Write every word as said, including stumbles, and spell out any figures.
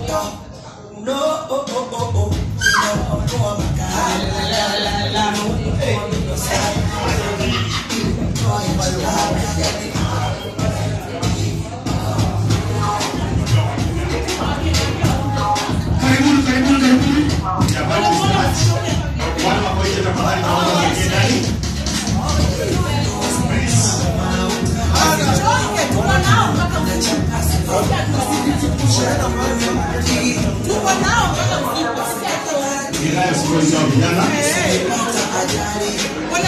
No, oh, oh, oh, oh. No, oh, my God. La, la, la, no. Hey, karibuni, karibuni, karibuni. Wala mmoja tafadhali naomba mwingine ndani. Tuko nao mpaka